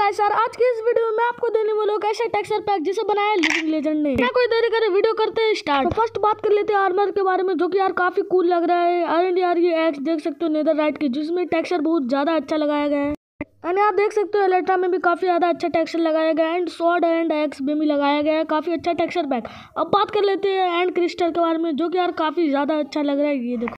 Guys यार, आज के इस वीडियो में आपको देने वाला हूं कैसे टेक्सचर पैक जिसे बनाया लिविंग लेजेंड ने। मैं कोई देरी करे वीडियो करते हैं स्टार्ट। तो फर्स्ट बात कर लेते हैं आर्मर के बारे में, जो कि यार काफी कूल लग रहा है। एंड यार ये एक्स देख सकते हो नेदरराइट की, जिसमें टेक्सचर बहुत ज्यादा अच्छा लगाया गया है। एंड आप देख सकते हो इलेक्ट्रा में भी काफी ज्यादा अच्छा टेक्सचर लगाया गया है। एंड स्वॉर्ड एंड एक्स में भी लगाया गया है, काफी अच्छा टेक्सचर पैक। अब बात कर लेते हैं एंड क्रिस्टल के बारे में, जो कि यार काफी ज्यादा अच्छा लग रहा है। ये देखो